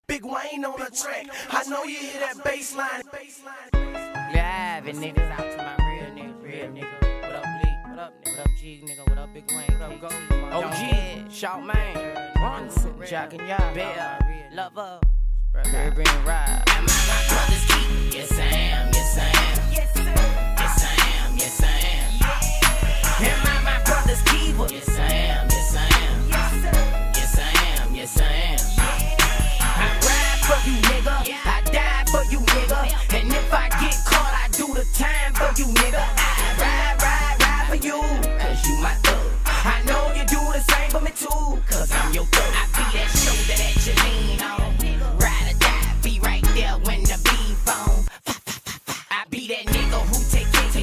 Big Wayne on the track. I know you hear that bass line. Live and niggas out to my real nigga. What up, Bleak? What up, nigga? What up, G, nigga? What up, Big Wayne? What up, Go? OG, Shout Man, Bronson, Jock and Y'all, Bell, Lover, Caribbean Ride. Am I my brother's keeper? Yes, I am. Yes, I am. Yes, I am. Yes, I am. Am I my brother's keeper? Yes, I am. Yes, I am. Yes, I am. Yes, I am. I ride for you, nigga. I die for you, nigga. And if I get caught, I do the time for you, nigga. I ride for you, cause you my thug. I know you do the same for me too, cause I'm your thug. I be that shoulder that you lean on. Ride or die, be right there when the beef on. I be that nigga who take care.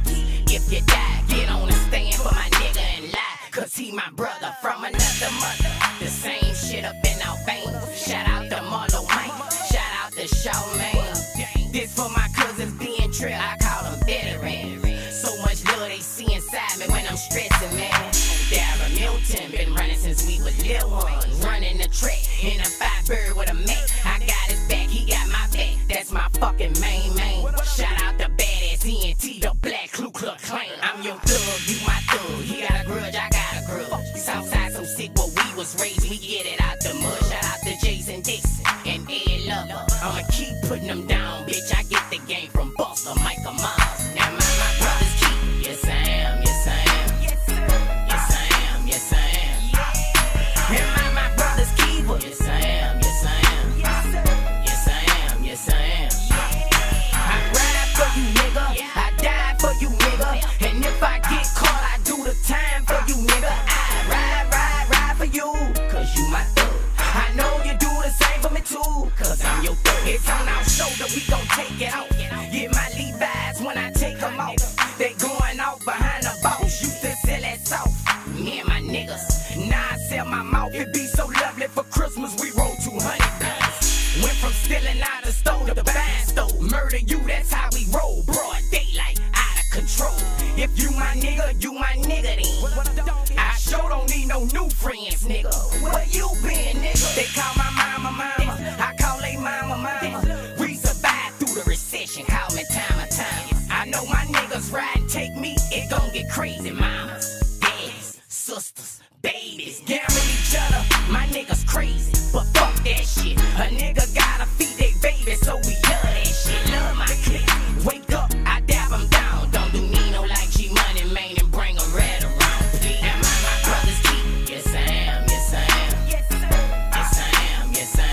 If you die, get on the stand for my nigga and lie, cause he my brother from another mother. The same shit up in our veins. Shout out to Marlo Mike, shout out to Charlamagne. This for my cousins being trail, I call them veterans. So much love they see inside me when I'm stressing, man. Darren Milton, been running since we was little ones. Running the track in a 5-bird with a Mac. I got his back, he got my back. That's my fucking main. Shout out to badass ENT, the Black Ku Klux Klan. I'm your thug, you my thug. He got a grudge, I got a grudge. Southside so sick, but we was raised, we get it out the mud. Shout out to Jason Dixon and Ed Lover. I'ma keep putting them down, bitch. I get the game from Buster, Michael Myers. Now my brother's keeper. Yes, I am. Yes, I am. Yes, I am. Yes, I am. Am I my brother's keeper? Yes, I am. Yes, I am. Yes, I am. Yes, I am. I ride for you, nigga. I die for you, nigga. And if I get caught, I do the time for you, nigga. I ride for you, cause you my thug. I know you do the same for me too, cause I'm your thug. It's on our shoulder, we gon' take it out. Get my Levi's when I take them off. They going off behind the boss. Used to sell that sauce, me and my niggas. Now I sell my mouth. It be so lovely for Christmas, we roll 200 guns. Went from stealing out of store to buying store. Murder you, that's how we roll. Broad daylight, out of control. If you my nigga then. I sure don't need no new friends, nigga. Where you been, nigga? They call my mama, I call they mama. We survived through the recession, call me time of time. I know my niggas ride and take me, it gon' get crazy, mamas, daddies, sisters, babies, gambling each other. My niggas crazy, but fuck that shit. A nigga gotta feed they baby, so we love that shit. Love my clique. Wake up, I dab them down. Don't do Nino like G Money, man, and bring them right around. Am I my brother's keeper? Yes, I am. Yes, I am. Yes, I am. Yes, I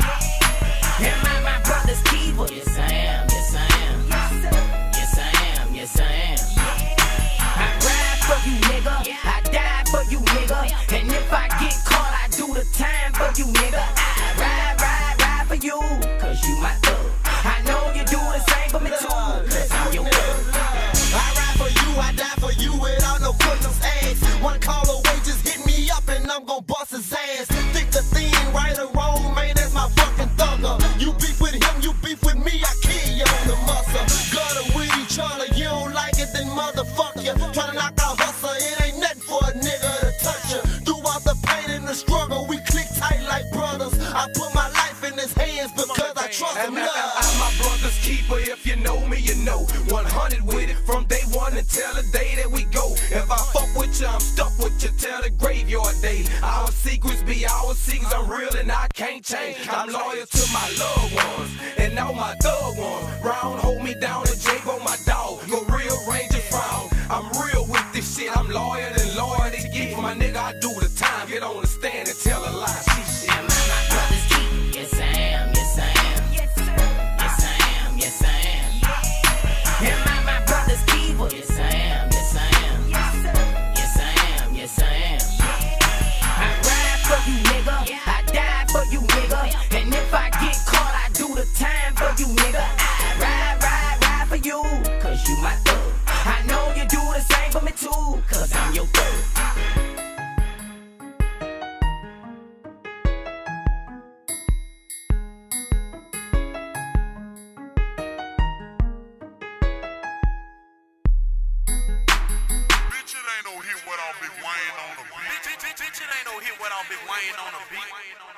am. Am I my brother's keeper? Yes, I am. Yes, I am. Yes, I am. Yes, I am. I ride for you, nigga. I die for you, nigga. And if I get caught, I do the time for you, nigga. I ride for you, cause you my thug. I know you do the same for me too, cause I'm your thug. I ride for you, I die for you without no questions asked. One call away, just hit me up and I'm gon' bust his ass. Think the thing right or wrong, man, that's my fucking thugger. You beef with him, you beef with me, I kill you on the muscle. Gutter with each other, you don't like it, then motherfuck you. Tryna knock out hustler, it ain't nothing for a nigga to touch you. Throughout the pain and the struggle, we click tight like brothers. I put my life in his hands because I trust him. I'm my brother's keeper. If you know me, you know. 100 with it from day one until the day that we go. If I fuck with you, I'm stuck with you till the graveyard day. Our secrets be our secrets. I'm real and I can't change. I'm loyal to my loved ones and now my thug ones. Round, hold me down and J-Bo my dog. Go rearrange your frown. I'm real with this shit. I'm loyal and loyal to get. For my nigga, I do the time. Get on the stand and tell a lie. Shit. Am I my brother's keeper? Yes, I am. Yes, I am. Yes, I am. Yes, I am. Am I my brother's keeper? Yes, I am. Yes, I am. Yes, I am. Yes, I am. I ride for you, nigga. I die for you, nigga. And if I get caught, I do the time for you, nigga. I ride for you, cause you my thug. I know you do the same for me too, cause I'm your thug. Bitch, it ain't no hit without Big Wayne on the beat.